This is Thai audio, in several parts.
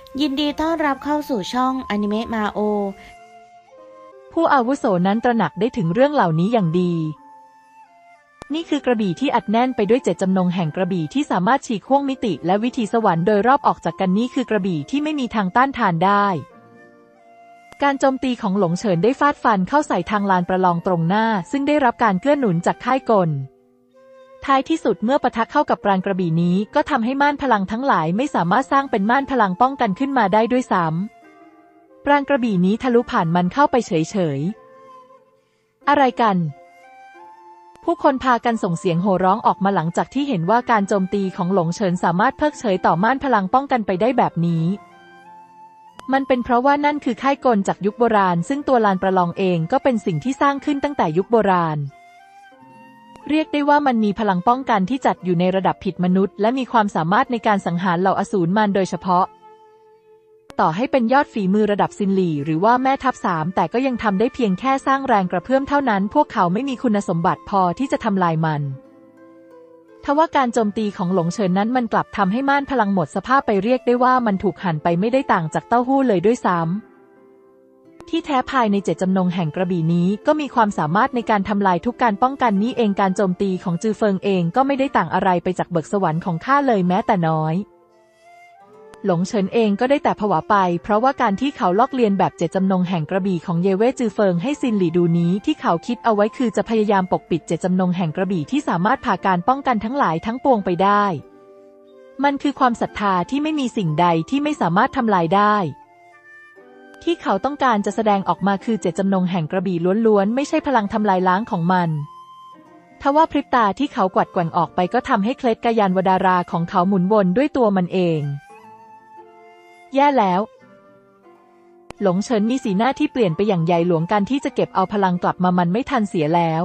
ยินดีต้อนรับเข้าสู่ช่องอนิเมะมาโอผู้อาวุโสนั้นตระหนักได้ถึงเรื่องเหล่านี้อย่างดีนี่คือกระบี่ที่อัดแน่นไปด้วยเจตจำนงแห่งกระบี่ที่สามารถฉีกห้วงมิติและวิถีสวรรค์โดยรอบออกจากกันนี่คือกระบี่ที่ไม่มีทางต้านทานได้การโจมตีของหลงเฉินได้ฟาดฟันเข้าใส่ทางลานประลองตรงหน้าซึ่งได้รับการเกื้อหนุนจากค่ายกลท้ายที่สุดเมื่อปะทะเข้ากับปราณกระบี่นี้ก็ทำให้ม่านพลังทั้งหลายไม่สามารถสร้างเป็นม่านพลังป้องกันขึ้นมาได้ด้วยซ้ำปราณกระบี่นี้ทะลุผ่านมันเข้าไปเฉยๆอะไรกันผู้คนพากันส่งเสียงโห่ร้องออกมาหลังจากที่เห็นว่าการโจมตีของหลงเฉินสามารถเพิกเฉยต่อม่านพลังป้องกันไปได้แบบนี้มันเป็นเพราะว่านั่นคือค่ายกลจากยุคโบราณซึ่งตัวลานประลองเองก็เป็นสิ่งที่สร้างขึ้นตั้งแต่ยุคโบราณเรียกได้ว่ามันมีพลังป้องกันที่จัดอยู่ในระดับผิดมนุษย์และมีความสามารถในการสังหารเหล่าอสูรมารโดยเฉพาะต่อให้เป็นยอดฝีมือระดับซินหลี่หรือว่าแม่ทัพ3แต่ก็ยังทำได้เพียงแค่สร้างแรงกระเพื่อมเท่านั้นพวกเขาไม่มีคุณสมบัติพอที่จะทำลายมันทว่าการโจมตีของหลงเฉินนั้นมันกลับทำให้ม่านพลังหมดสภาพไปเรียกได้ว่ามันถูกหั่นไปไม่ได้ต่างจากเต้าหู้เลยด้วยซ้ำที่แท้ภายในเจตจำนงแห่งกระบี่นี้ก็มีความสามารถในการทำลายทุกการป้องกันนี้เองการโจมตีของจือเฟิงเองก็ไม่ได้ต่างอะไรไปจากเบิกสวรรค์ของข้าเลยแม้แต่น้อยหลงเฉินเองก็ได้แต่ผวาไปเพราะว่าการที่เขาลอกเลียนแบบเจตจำนงแห่งกระบี่ของเย่เว่จือเฟิงให้ซินหลี่ดูนี้ที่เขาคิดเอาไว้คือจะพยายามปกปิดเจตจำนงแห่งกระบี่ที่สามารถผ่าการป้องกันทั้งหลายทั้งปวงไปได้มันคือความศรัทธาที่ไม่มีสิ่งใดที่ไม่สามารถทำลายได้ที่เขาต้องการจะแสดงออกมาคือเจตจำนงแห่งกระบี่ล้วนๆไม่ใช่พลังทำลายล้างของมันทว่าพริบตาที่เขากวัดแกว่งออกไปก็ทำให้เคล็ดกายานวดาราของเขาหมุนวนด้วยตัวมันเองแย่แล้วหลงเฉินมีสีหน้าที่เปลี่ยนไปอย่างใหญ่หลวงการที่จะเก็บเอาพลังกลับมามันไม่ทันเสียแล้ว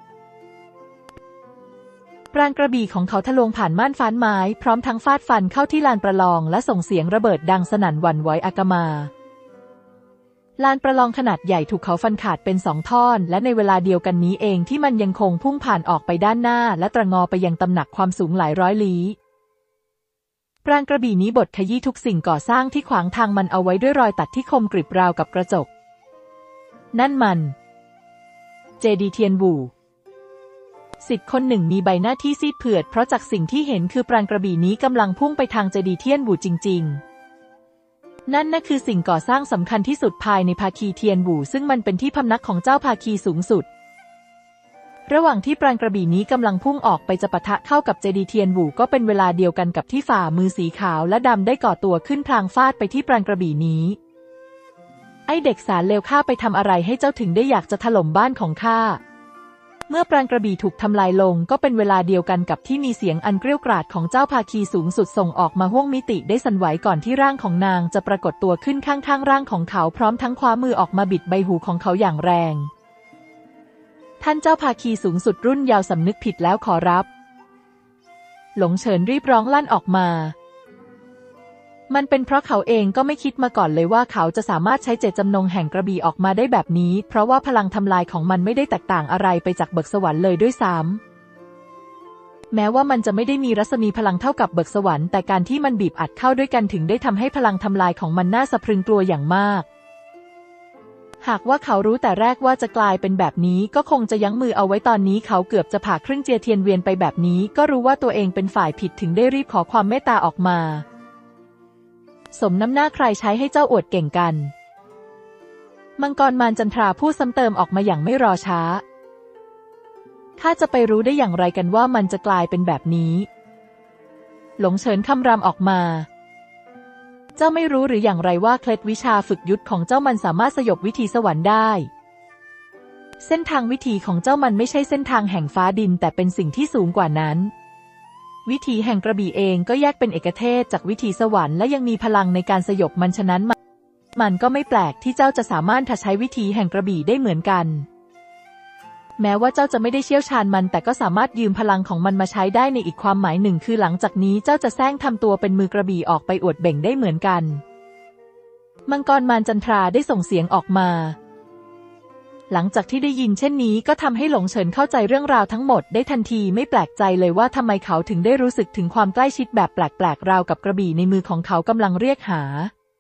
ปราณกระบี่ของเขาทะลวงผ่านม่านฟ้าไม้พร้อมทั้งฟาดฟันเข้าที่ลานประลองและส่งเสียงระเบิดดังสนั่นหวั่นไหวอากมาลานประลองขนาดใหญ่ถูกเขาฟันขาดเป็น2ท่อนและในเวลาเดียวกันนี้เองที่มันยังคงพุ่งผ่านออกไปด้านหน้าและตระงอไปยังตำหนักความสูงหลายร้อยลี้ปราณกระบี่นี้บดขยี้ทุกสิ่งก่อสร้างที่ขวางทางมันเอาไว้ด้วยรอยตัดที่คมกริบราวกับกระจกนั่นมันเจดีเทียนบูศิษย์คนหนึ่งมีใบหน้าที่ซีดเผือดเพราะจากสิ่งที่เห็นคือปราณกระบี่นี้กำลังพุ่งไปทางเจดีเทียนบูจริงๆนั่นคือสิ่งก่อสร้างสำคัญที่สุดภายในภาคีเทียนบูซึ่งมันเป็นที่พำนักของเจ้าภาคีสูงสุดระหว่างที่ปราณกระบี่นี้กำลังพุ่งออกไปจะปะทะเข้ากับเจดีเทียนบูก็เป็นเวลาเดียวกันกับที่ฝ่ามือสีขาวและดำได้ก่อตัวขึ้นพลางฟาดไปที่ปราณกระบี่นี้ไอเด็กสารเลวข้าไปทำอะไรให้เจ้าถึงได้อยากจะถล่มบ้านของข้าเมื่อปราณกระบี่ถูกทำลายลงก็เป็นเวลาเดียวกันกับที่มีเสียงอันเกรี้ยวกราดของเจ้าภาคีสูงสุดส่งออกมาห้วงมิติได้สั่นไหวก่อนที่ร่างของนางจะปรากฏตัวขึ้นข้างๆร่างของเขาพร้อมทั้งคว้ามือออกมาบิดใบหูของเขาอย่างแรงท่านเจ้าภาคีสูงสุดรุ่นยาวสำนึกผิดแล้วขอรับหลงเฉินรีบร้องลั่นออกมามันเป็นเพราะเขาเองก็ไม่คิดมาก่อนเลยว่าเขาจะสามารถใช้เจตจำนงแห่งกระบี่ออกมาได้แบบนี้เพราะว่าพลังทำลายของมันไม่ได้แตกต่างอะไรไปจากเบิกสวรรค์เลยด้วยซ้ำแม้ว่ามันจะไม่ได้มีรัศมีพลังเท่ากับเบิกสวรรค์แต่การที่มันบีบอัดเข้าด้วยกันถึงได้ทำให้พลังทำลายของมันน่าสะพรึงกลัวอย่างมากหากว่าเขารู้แต่แรกว่าจะกลายเป็นแบบนี้ก็คงจะยั้งมือเอาไว้ตอนนี้เขาเกือบจะผ่าครึ่งเจียเทียนเวียนไปแบบนี้ก็รู้ว่าตัวเองเป็นฝ่ายผิดถึงได้รีบขอความเมตตาออกมาสมน้ำหน้าใครใช้ให้เจ้าอวดเก่งกันมังกรมารจันทราพูดซ้ำเติมออกมาอย่างไม่รอช้าข้าจะไปรู้ได้อย่างไรกันว่ามันจะกลายเป็นแบบนี้หลงเฉินคำรามออกมาเจ้าไม่รู้หรืออย่างไรว่าเคล็ดวิชาฝึกยุทธของเจ้ามันสามารถสยบวิถีสวรรค์ได้เส้นทางวิถีของเจ้ามันไม่ใช่เส้นทางแห่งฟ้าดินแต่เป็นสิ่งที่สูงกว่านั้นวิถีแห่งกระบี่เองก็แยกเป็นเอกเทศจากวิถีสวรรค์และยังมีพลังในการสยบมันฉะนั้นมันก็ไม่แปลกที่เจ้าจะสามารถใช้วิถีแห่งกระบี่ได้เหมือนกันแม้ว่าเจ้าจะไม่ได้เชี่ยวชาญมันแต่ก็สามารถยืมพลังของมันมาใช้ได้ในอีกความหมายหนึ่งคือหลังจากนี้เจ้าจะแซงทำตัวเป็นมือกระบี่ออกไปอวดเบ่งได้เหมือนกันมังกรมารจันทราได้ส่งเสียงออกมาหลังจากที่ได้ยินเช่นนี้ก็ทำให้หลงเฉินเข้าใจเรื่องราวทั้งหมดได้ทันทีไม่แปลกใจเลยว่าทำไมเขาถึงได้รู้สึกถึงความใกล้ชิดแบบแปลกๆราวกับกระบี่ในมือของเขากำลังเรียกหา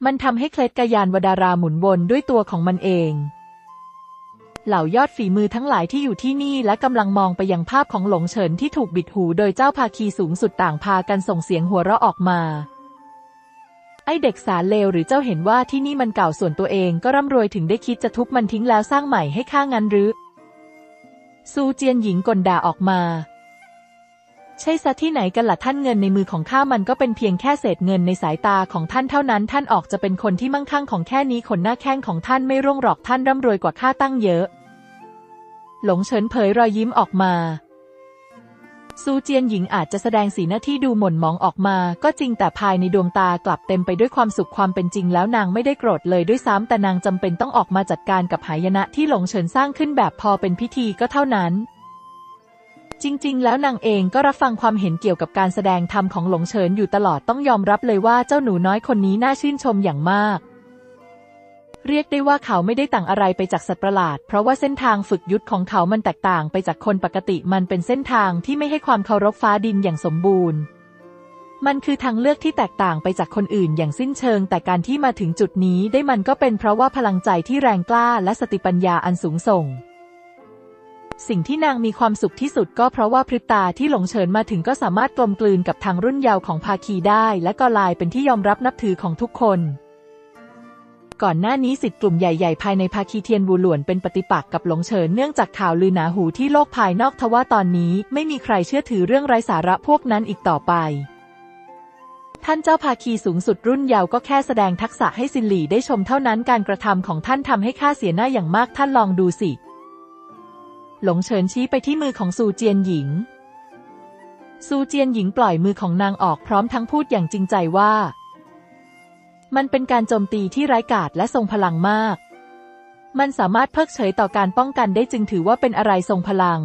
มันทำให้เคล็ดกายานวดาราหมุนวนด้วยตัวของมันเองเหล่ายอดฝีมือทั้งหลายที่อยู่ที่นี่และกำลังมองไปยังภาพของหลงเฉินที่ถูกบิดหูโดยเจ้าภาคีสูงสุดต่างพากันส่งเสียงหัวเราะออกมาไอเด็กสารเลวหรือเจ้าเห็นว่าที่นี่มันเก่าส่วนตัวเองก็ร่ำรวยถึงได้คิดจะทุบมันทิ้งแล้วสร้างใหม่ให้ข้างั้นหรือซูเจียนหญิงกลด่าออกมาใช่ซะที่ไหนกันล่ะท่านเงินในมือของข้ามันก็เป็นเพียงแค่เศษเงินในสายตาของท่านเท่านั้นท่านออกจะเป็นคนที่มั่งคั่งของแค่นี้ขนหน้าแข้งของท่านไม่ร่วงหรอกท่านร่ำรวยกว่าข้าตั้งเยอะหลงเฉินเผยรอยยิ้มออกมาซูเจียนหญิงอาจจะแสดงสีหน้าที่ดูหม่นหมองออกมาก็จริงแต่ภายในดวงตากลับเต็มไปด้วยความสุขความเป็นจริงแล้วนางไม่ได้โกรธเลยด้วยซ้ำแต่นางจำเป็นต้องออกมาจัดการกับหายนะที่หลงเฉินสร้างขึ้นแบบพอเป็นพิธีก็เท่านั้นจริงๆแล้วนางเองก็รับฟังความเห็นเกี่ยวกับการแสดงธรรมของหลงเฉินอยู่ตลอดต้องยอมรับเลยว่าเจ้าหนูน้อยคนนี้น่าชื่นชมอย่างมากเรียกได้ว่าเขาไม่ได้ต่างอะไรไปจากสัตว์ประหลาดเพราะว่าเส้นทางฝึกยุทธของเขามันแตกต่างไปจากคนปกติมันเป็นเส้นทางที่ไม่ให้ความเคารพฟ้าดินอย่างสมบูรณ์มันคือทางเลือกที่แตกต่างไปจากคนอื่นอย่างสิ้นเชิงแต่การที่มาถึงจุดนี้ได้มันก็เป็นเพราะว่าพลังใจที่แรงกล้าและสติปัญญาอันสูงส่งสิ่งที่นางมีความสุขที่สุดก็เพราะว่าพริบตาที่หลงเฉินมาถึงก็สามารถกลมกลืนกับทางรุ่นเยาว์ของภาคีได้และก็กลายเป็นที่ยอมรับนับถือของทุกคนก่อนหน้านี้ศิษย์กลุ่มใหญ่ๆภายในภาคีเทียนวูหลวนเป็นปฏิปักษ์กับหลงเฉินเนื่องจากข่าวลือหนาหูที่โลกภายนอกทว่าตอนนี้ไม่มีใครเชื่อถือเรื่องไร้สาระพวกนั้นอีกต่อไปท่านเจ้าภาคีสูงสุดรุ่นเยาว์ก็แค่แสดงทักษะให้ซินหลี่ได้ชมเท่านั้นการกระทำของท่านทำให้ข้าเสียหน้าอย่างมากท่านลองดูสิหลงเฉินชี้ไปที่มือของซูเจียนหญิงซูเจียนหญิงปล่อยมือของนางออกพร้อมทั้งพูดอย่างจริงใจว่ามันเป็นการโจมตีที่ร้ายกาจและทรงพลังมากมันสามารถเพิกเฉยต่อการป้องกันได้จึงถือว่าเป็นอะไรทรงพลัง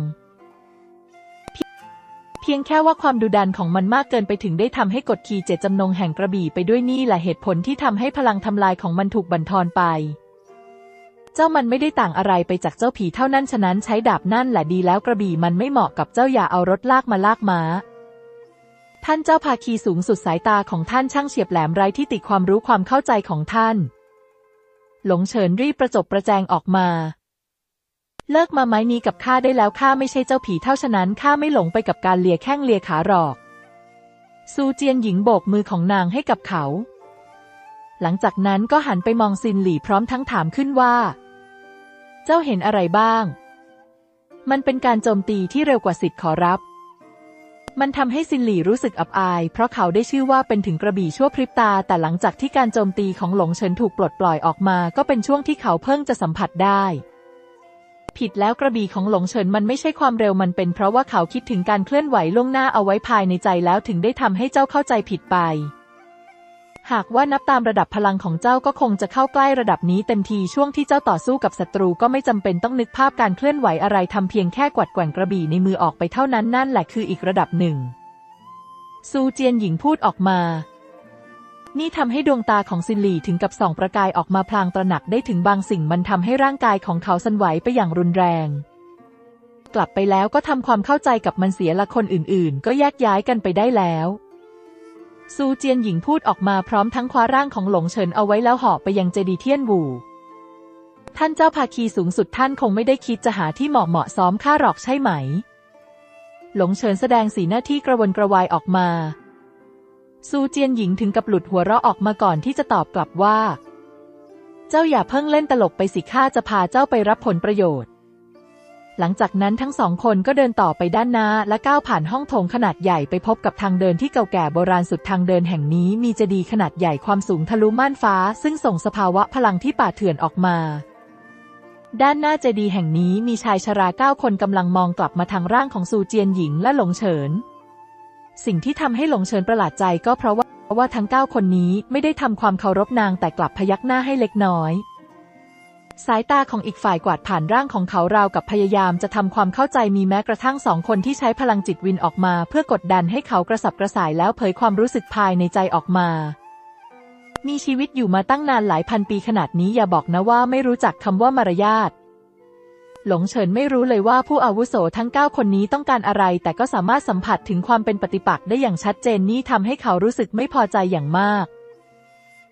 เพียงแค่ว่าความดุดันของมันมากเกินไปถึงได้ทำให้กดขี่เจตจำนงแห่งกระบี่ไปด้วยนี่แหละเหตุผลที่ทำให้พลังทำลายของมันถูกบั่นทอนไปเจ้ามันไม่ได้ต่างอะไรไปจากเจ้าผีเท่านั้นฉะนั้นใช้ดาบนั่นแหละดีแล้วกระบี่มันไม่เหมาะกับเจ้าอย่าเอารถลากมาลากม้าท่านเจ้าภาคีสูงสุดสายตาของท่านช่างเฉียบแหลมไร้ที่ติความรู้ความเข้าใจของท่านหลงเฉินรีบประจบประแจงออกมาเลิกมาไม้นี้กับข้าได้แล้วข้าไม่ใช่เจ้าผีเท่าฉะนั้นข้าไม่หลงไปกับการเลียแข้งเลียขาหรอกซูเจียนหญิงโบกมือของนางให้กับเขาหลังจากนั้นก็หันไปมองซินหลี่พร้อมทั้งถามขึ้นว่าเจ้าเห็นอะไรบ้างมันเป็นการโจมตีที่เร็วกว่าสิทธิ์ขอรับมันทำให้ซินหลี่รู้สึกอับอายเพราะเขาได้ชื่อว่าเป็นถึงกระบี่ชั่วพริบตาแต่หลังจากที่การโจมตีของหลงเฉินถูกปลดปล่อยออกมาก็เป็นช่วงที่เขาเพิ่งจะสัมผัสได้ผิดแล้วกระบี่ของหลงเฉินมันไม่ใช่ความเร็วมันเป็นเพราะว่าเขาคิดถึงการเคลื่อนไหวล่วงหน้าเอาไว้ภายในใจแล้วถึงได้ทำให้เจ้าเข้าใจผิดไปหากว่านับตามระดับพลังของเจ้าก็คงจะเข้าใกล้ระดับนี้เต็มทีช่วงที่เจ้าต่อสู้กับศัตรูก็ไม่จำเป็นต้องนึกภาพการเคลื่อนไหวอะไรทำเพียงแค่กวัดแกว่งกระบี่ในมือออกไปเท่านั้นนั่นแหละคืออีกระดับหนึ่งซูเจียนหญิงพูดออกมานี่ทำให้ดวงตาของซินหลี่ถึงกับส่องประกายออกมาพลางตระหนักได้ถึงบางสิ่งมันทำให้ร่างกายของเขาสั่นไหวไปอย่างรุนแรงกลับไปแล้วก็ทำความเข้าใจกับมันเสียละคนอื่นๆก็แยกย้ายกันไปได้แล้วซูเจียนหญิงพูดออกมาพร้อมทั้งคว้าร่างของหลงเฉินเอาไว้แล้วเหาะไปยังเจดีย์เทียนวูท่านเจ้าภาคีสูงสุดท่านคงไม่ได้คิดจะหาที่เหมาะซ้อมข้าหรอกใช่ไหมหลงเฉินแสดงสีหน้าที่กระวนกระวายออกมาซูเจียนหญิงถึงกับหลุดหัวเราะออกมาก่อนที่จะตอบกลับว่าเจ้าอย่าเพิ่งเล่นตลกไปสิข้าจะพาเจ้าไปรับผลประโยชน์หลังจากนั้นทั้งสองคนก็เดินต่อไปด้านหน้าและก้าวผ่านห้องโถงขนาดใหญ่ไปพบกับทางเดินที่เก่าแก่โบราณสุดทางเดินแห่งนี้มีเจดีย์ขนาดใหญ่ความสูงทะลุม่านฟ้าซึ่งส่งสภาวะพลังที่ป่าเถื่อนออกมาด้านหน้าเจดีย์แห่งนี้มีชายชรา9 คนกำลังมองกลับมาทางร่างของซูเจียนหญิงและหลงเฉินสิ่งที่ทำให้หลงเฉินประหลาดใจก็เพราะว่าทั้ง9 คนนี้ไม่ได้ทำความเคารพนางแต่กลับพยักหน้าให้เล็กน้อยสายตาของอีกฝ่ายกวาดผ่านร่างของเขาราวกับพยายามจะทำความเข้าใจมีแม้กระทั่ง2 คนที่ใช้พลังจิตวินออกมาเพื่อกดดันให้เขากระสับกระส่ายแล้วเผยความรู้สึกภายในใจออกมามีชีวิตอยู่มาตั้งนานหลายพันปีขนาดนี้อย่าบอกนะว่าไม่รู้จักคำว่ามารยาทหลงเฉินไม่รู้เลยว่าผู้อาวุโสทั้ง9 คนนี้ต้องการอะไรแต่ก็สามารถสัมผัสถึงความเป็นปฏิปักษ์ได้อย่างชัดเจนนี่ทำให้เขารู้สึกไม่พอใจอย่างมาก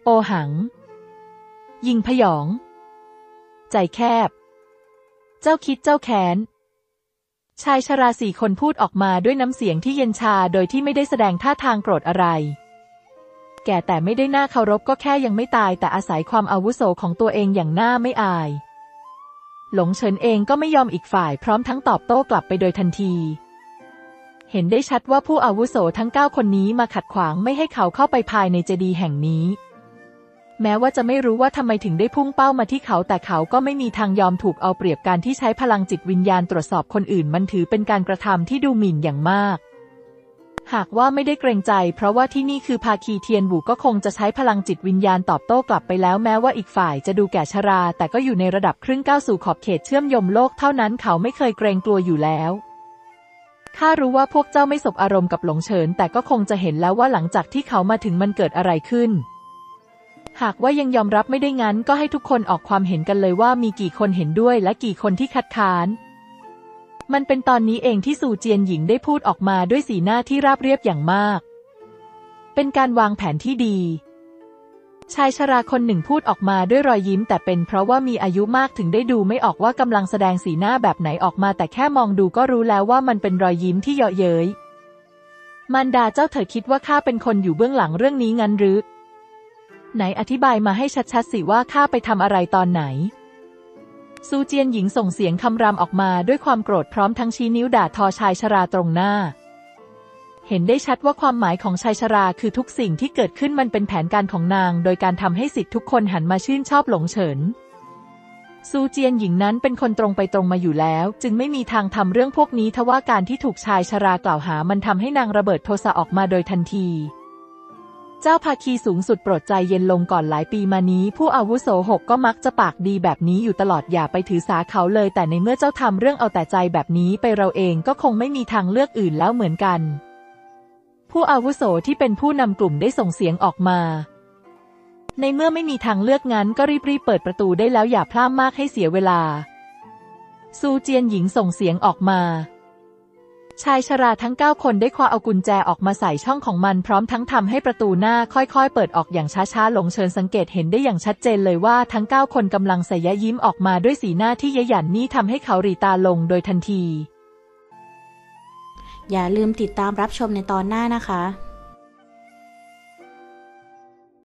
โอหัง ยิงพยอง ใจแคบ เจ้าคิดเจ้าแค้นชายชรา4 คนพูดออกมาด้วยน้ำเสียงที่เย็นชาโดยที่ไม่ได้แสดงท่าทางโกรธอะไรแก่แต่ไม่ได้น่าเคารพก็แค่ยังไม่ตายแต่อาศัยความอาวุโสของตัวเองอย่างน่าไม่อายหลงเฉินเองก็ไม่ยอมอีกฝ่ายพร้อมทั้งตอบโต้กลับไปโดยทันทีเห็นได้ชัดว่าผู้อาวุโสทั้ง9 คนนี้มาขัดขวางไม่ให้เขาเข้าไปภายในเจดีย์แห่งนี้แม้ว่าจะไม่รู้ว่าทำไมถึงได้พุ่งเป้ามาที่เขาแต่เขาก็ไม่มีทางยอมถูกเอาเปรียบการที่ใช้พลังจิตวิญญาณตรวจสอบคนอื่นมันถือเป็นการกระทำที่ดูหมิ่นอย่างมากหากว่าไม่ได้เกรงใจเพราะว่าที่นี่คือภาคีเทียนหูก็คงจะใช้พลังจิตวิญญาณตอบโต้กลับไปแล้วแม้ว่าอีกฝ่ายจะดูแก่ชราแต่ก็อยู่ในระดับครึ่งก้าวสู่ขอบเขตเชื่อมโยงโลกเท่านั้นเขาไม่เคยเกรงกลัวอยู่แล้วข้ารู้ว่าพวกเจ้าไม่สบอารมณ์กับหลงเฉินแต่ก็คงจะเห็นแล้วว่าหลังจากที่เขามาถึงมันเกิดอะไรขึ้นหากว่ายังยอมรับไม่ได้งั้นก็ให้ทุกคนออกความเห็นกันเลยว่ามีกี่คนเห็นด้วยและกี่คนที่คัดค้านมันเป็นตอนนี้เองที่ซูเจียนหญิงได้พูดออกมาด้วยสีหน้าที่ราบเรียบอย่างมากเป็นการวางแผนที่ดีชายชราคนหนึ่งพูดออกมาด้วยรอยยิ้มแต่เป็นเพราะว่ามีอายุมากถึงได้ดูไม่ออกว่ากำลังแสดงสีหน้าแบบไหนออกมาแต่แค่มองดูก็รู้แล้วว่ามันเป็นรอยยิ้มที่เยาะเย้ยมารดาเจ้าเธอคิดว่าข้าเป็นคนอยู่เบื้องหลังเรื่องนี้งั้นหรือไหนอธิบายมาให้ชัดๆสิว่าข้าไปทำอะไรตอนไหนซูเจียนหญิงส่งเสียงคำรามออกมาด้วยความโกรธพร้อมทั้งชี้นิ้วด่าทอชายชราตรงหน้าเห็นได้ชัดว่าความหมายของชายชราคือทุกสิ่งที่เกิดขึ้นมันเป็นแผนการของนางโดยการทำให้ศิษย์ทุกคนหันมาชื่นชอบหลงเฉินซูเจียนหญิงนั้นเป็นคนตรงไปตรงมาอยู่แล้วจึงไม่มีทางทำเรื่องพวกนี้ทว่าการที่ถูกชายชรากล่าวหามันทำให้นางระเบิดโทสะออกมาโดยทันทีเจ้าภาคีสูงสุดโปรดใจเย็นลงก่อนหลายปีมานี้ผู้อาวุโส6ก็มักจะปากดีแบบนี้อยู่ตลอดอย่าไปถือสาเขาเลยแต่ในเมื่อเจ้าทำเรื่องเอาแต่ใจแบบนี้ไปเราเองก็คงไม่มีทางเลือกอื่นแล้วเหมือนกันผู้อาวุโสที่เป็นผู้นำกลุ่มได้ส่งเสียงออกมาในเมื่อไม่มีทางเลือกงั้นก็รีบเปิดประตูได้แล้วอย่าพลาดมากให้เสียเวลาซูเจียนหญิงส่งเสียงออกมาชายชราทั้ง9 คนได้คว้าเอากุญแจออกมาใส่ช่องของมันพร้อมทั้งทำให้ประตูหน้าค่อยๆเปิดออกอย่างช้าๆหลงเฉินสังเกตเห็นได้อย่างชัดเจนเลยว่าทั้ง9 คนกำลังใส่ยิ้มออกมาด้วยสีหน้าที่เย้ยหยันนี่ทำให้เขาหรี่ตาลงโดยทันทีอย่าลืมติดตามรับชมในตอนหน้านะคะ